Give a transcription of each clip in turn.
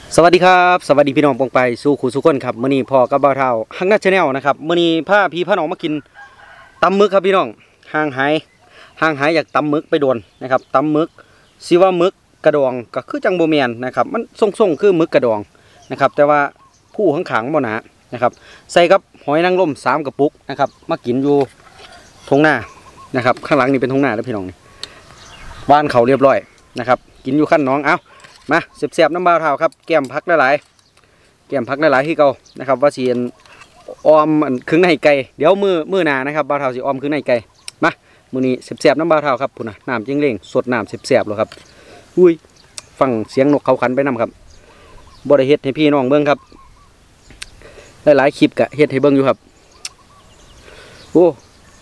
สวัสดีครับสวัสดีพี่น้องปองไปสู่ขู่สุขคนครับมื้อนี้พ่อกับบ่าวเฒ่าฮักนัดชาแนลนะครับมื้อนี้พาพี่พาน้องมากินตำหมึกครับพี่น้องห่างหายอยากตำหมึกไปโดนนะครับตำหมึกสิว่าหมึกกระดองก็คือจังโบแมนนะครับมันทรงๆคือหมึกกระดองนะครับแต่ว่าผู้ข้างๆบ่หนานะครับใส่กับหอยนางรม3กระปุกนะครับมากินอยู่ทงหน้านะครับข้างหลังนี่เป็นทงหน้าแล้วพี่น้องนี่บ้านเขาเรียบร้อยนะครับกินอยู่ขั้นน้องเอ้ามาเสียบๆน้ำบ่าวเฒ่าครับแก้มพักหลายๆที่เก่านะครับว่าสีออมครึ่งในไก่เดี๋ยวมือหนานะครับบ่าวเฒ่าสีออมครึ่งในไก่มามื้อนี้เสียบๆน้ำบ่าวเฒ่าครับพุ่นน่ะน้ำจิ้งเล่งสดน้ำเสียบๆเลยครับอุ้ยฟังเสียงนกเขาขันไปนำครับบ่ได้เฮ็ดให้พี่น้องเบิ่งครับหลายๆคลิปกะเฮ็ดให้เบิ่งอยู่ครับโอ้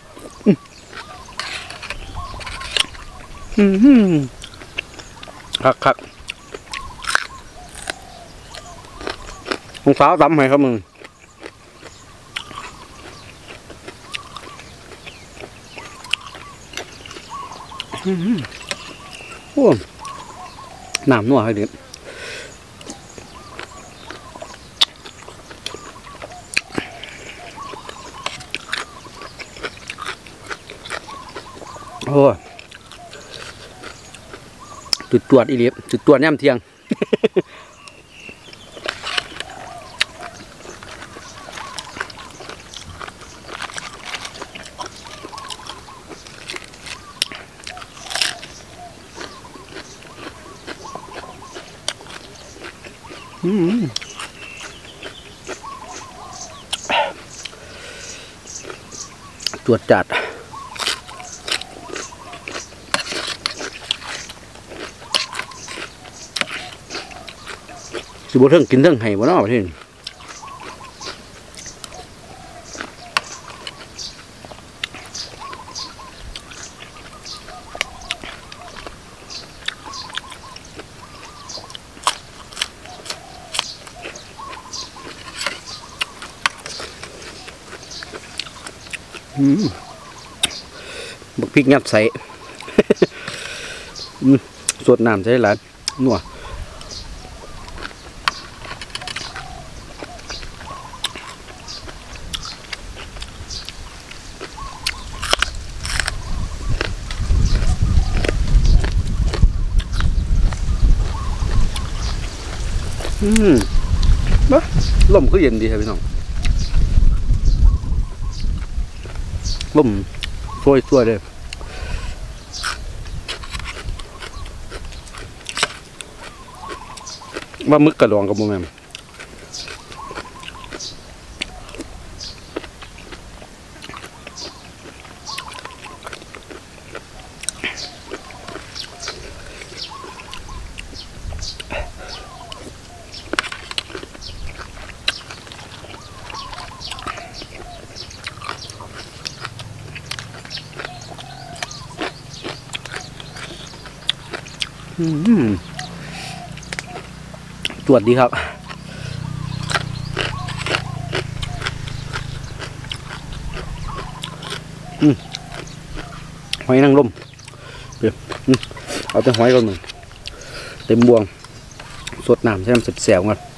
คักมึงฟ้าวตำให้ครับมึงโอ้น้ำนัวให้เด็ดโอ้จุดตรวจอีเลียบจุดตรวจย่ำเที่ยงตรวจจัดสิบเทิงกินเทิงไห้บ่เนาะประเทศบักพริกงัดใส่สดน้ำใส่หลายนัวบ้าลมก็เย็นดีครับพี่น้องลมช่วยเลยว่ามึกกระดองกับโมแมมตรวจดีครับหอยนางรมเดี๋ยวเอาแต่หอยก่อนมึงเต็มบวงสดน้ำใช้น้ำแสบๆก่อน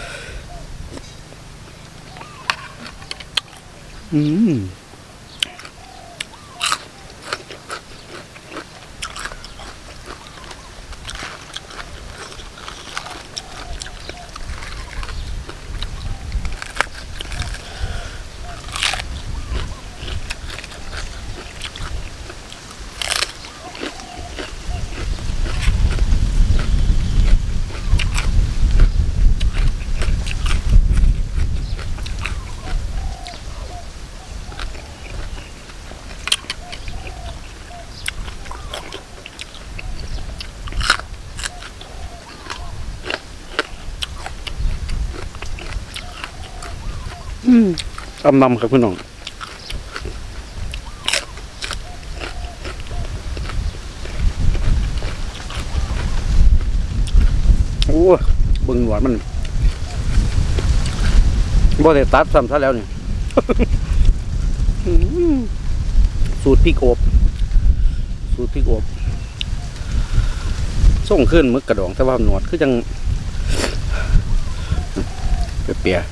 นำครับพี่น้องโอ้บึงหนวดมันบ่ได้ตัดซ้ำซะแล้วนี่ สูตรพริกอบส่งขึ้นมึกกระดองแต่ว่าหนวดคือจังเปีย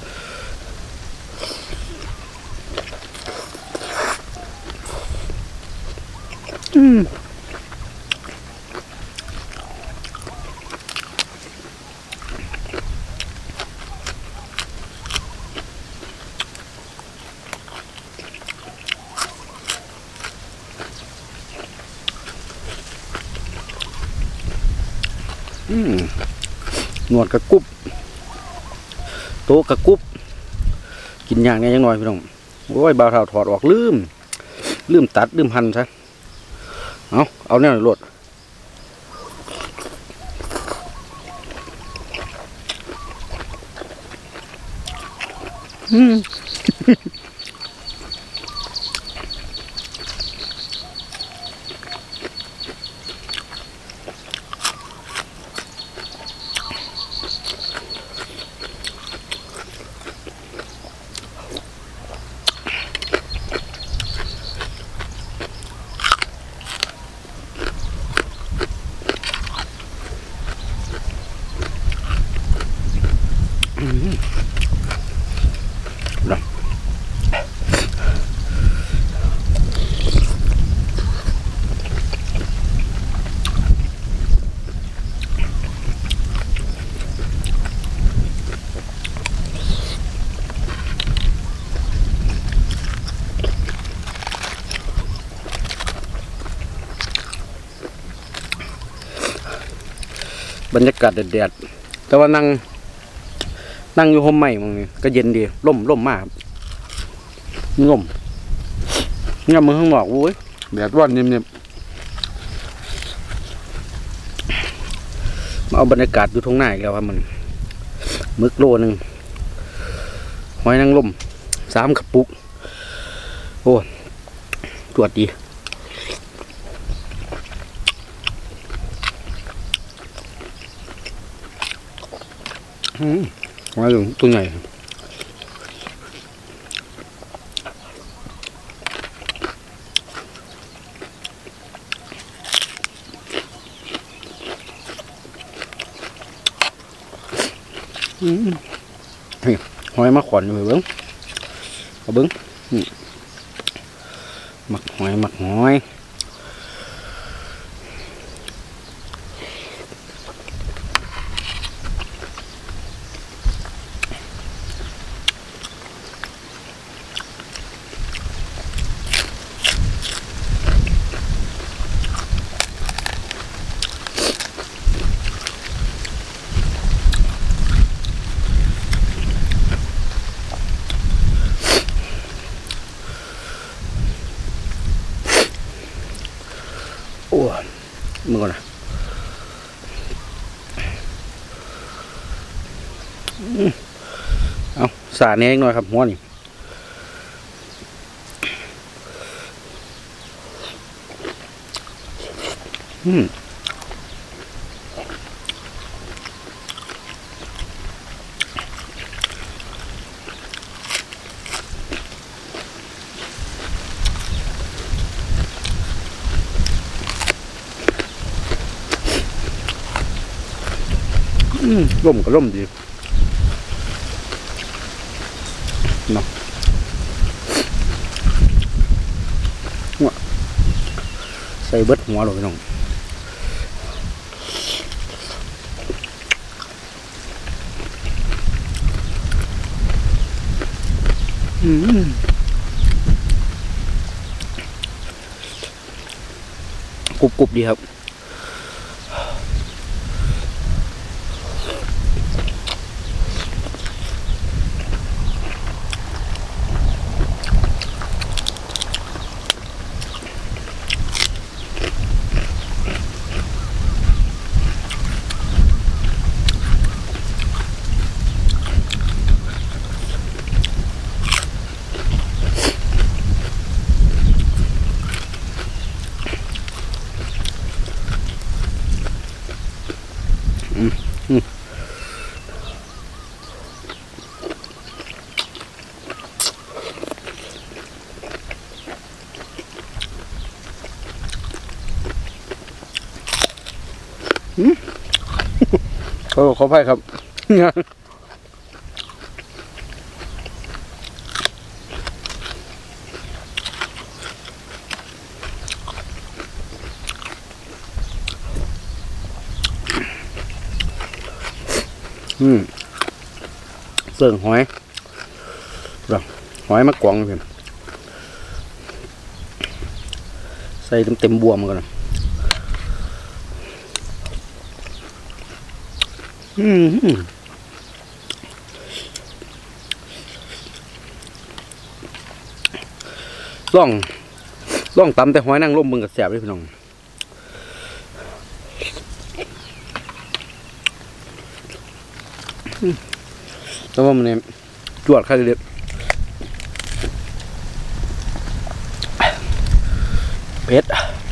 หนวดกระกุบโตกระกุบกินอย่างนี้ยังน้อยพี่น้องโอ้ยบ่าวเท่าถอดออกลืมตัดลืมหั่นซะเอาแน่เลยโลดบรรยากาศแดดๆแต่ว่านั่งอยู่ห่มใหม่มึงก็เย็นดีร่มมากร่มเนี่ยมือข้างนอกโว้ยแดดร้อนเนียบมาเอาบรรยากาศดูท้องหน้าอีกแล้วครับมันมึกโลนึงหอยนางรม3 กระปุกโอ้ตรวจดีหอยตัวใหญ่หอยมาขวัญอยู่เบิ้งเอาเบิ้งหมักหอยโอ้มึงก่อนนะเอาสาดนี้หน่อยครับหัวนี่ร่มก็ร่มดีเนาะใส่เบิดหัวเลยน้องกรุบดีครับขออภัยครับเสื่องหอยแบบหอยมะกวางเพื่อนใส่เต็มบวมกันนะล่องตำแต่หอยนางรมมึงกับแสบเลยพี่น้องแต่ว่ามันเนี่ยจวดใครเด็ดเผ็ด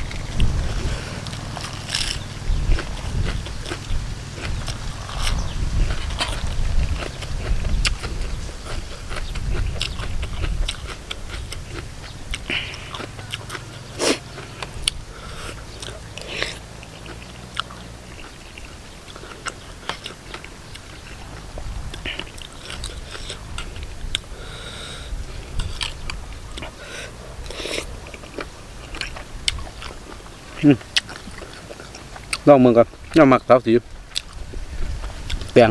ลองมึงก่อนน้ำหมักเต้าสีแป้ง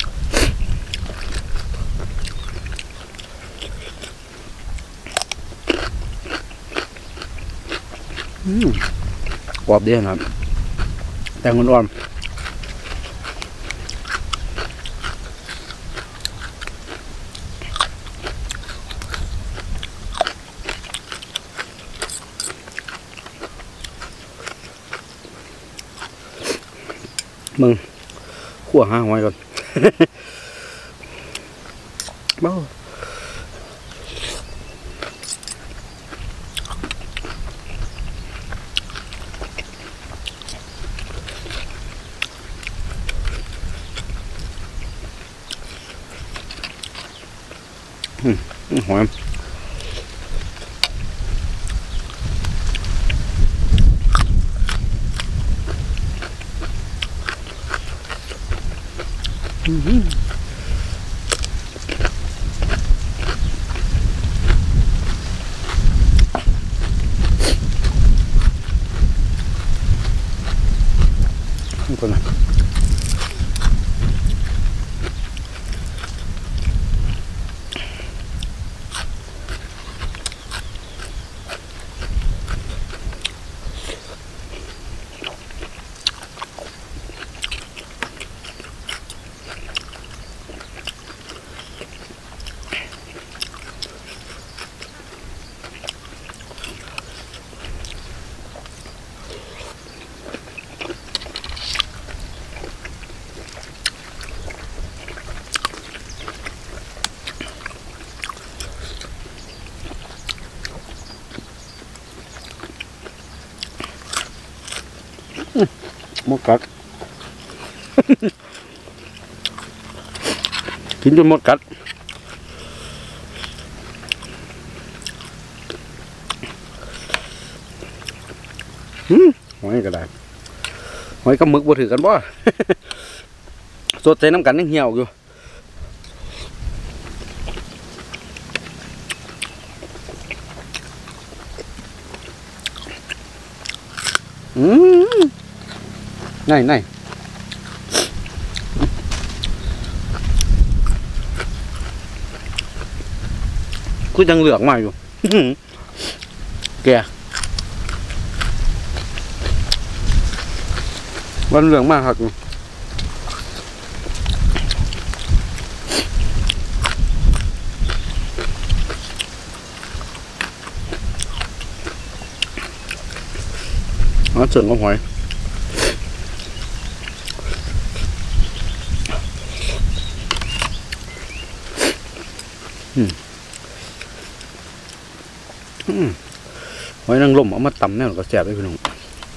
กรอบดีนะครับแป้งอ่อนมึงขั่วห้าหอยก่อนบ้าหอยคนนะหมดกัด กินจนหมดกัดหอยก็ได้หอยกับหมึกบ่ถือกันบ่ สดใส่น้ำกันยังเหี่ยวอยู่ไหนกูยังเหลืองมาอยู่ แกวันเหลืองมากครับเสริมกับหอยหอยนางรมเอามาตำแน่ก็แซ่บเลยพี่น้อง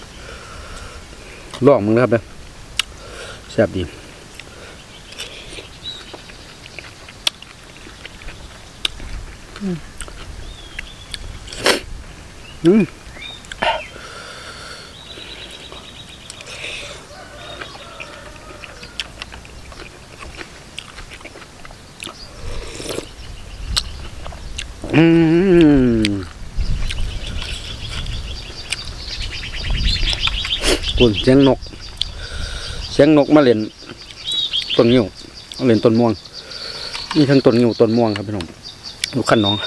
ลองมึงนะครับเด้อแซ่บดีคุณเสียงนกมาเล่นต้นนิ้วเล่นต้นม่วงนี่ทั้งต้นงิ้วต้นม่วงครับพี่น้องดูขั้นน้อง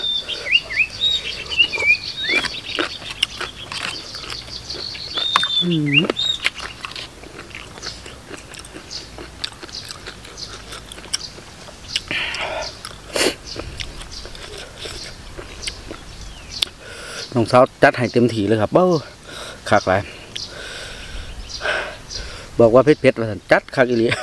น้องสาวจัดให้เต็มที่เลยครับเบ้อคักหลายบอกว่าเผ็ดว่าจัดคักอีหลี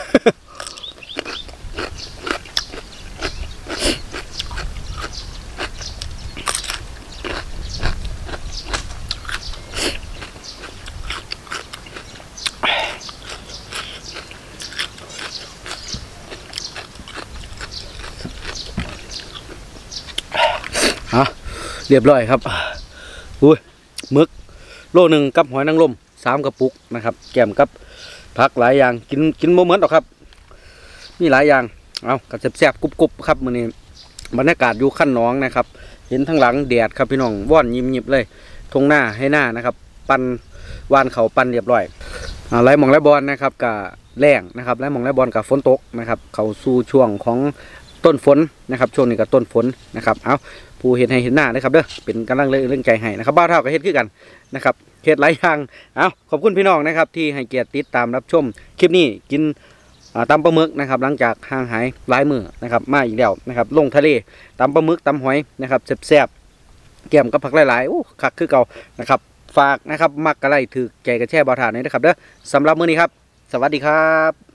เรียบร้อยครับอุ้ยหมึกโล1กับหอยนางรม3กระปุกนะครับแกมกับผักหลายอย่างกินโมเหมือนหรอกครับมีหลายอย่างเอากระแซ่บๆกรุบๆครับมื้อนี้บรรยากาศอยู่ขั้นน้องนะครับเห็นทั้งหลังแดดครับพี่น้องว่อนยิ้มๆเลยทงหน้าให้หน้านะครับปั่นวานเขาปั่นเรียบร้อยไรหมองไรบอลนะครับกับแรงนะครับไรหมองไรบอลกับฝนตกนะครับเขาสู่ช่วงของต้นฝนนะครับช่วงนี้กับต้นฝนนะครับเอาผู้เห็นให้เห็นหน้านะครับเด้อเป็นกำลังเรื่องใจให้นะครับบ้าเท่ากับเฮ็ดขึ้นกันนะครับเฮ็ดหลายอย่างเอาขอบคุณพี่น้องนะครับที่ให้เกียรติติดตามรับชมคลิปนี้กินตำปลาหมึกนะครับหลังจากห่างหายหลายมื้อนะครับมาอีกแล้วนะครับลงทะเลตำปลาหมึกตำหอยนะครับแซ่บๆแก้มกับผักหลายๆโอ้คักคือเก่านะครับฝากนะครับมักกะไรถือใจกระแช่บ่าวถ่านนี่นะครับเด้อสำหรับมื้อนี้ครับสวัสดีครับ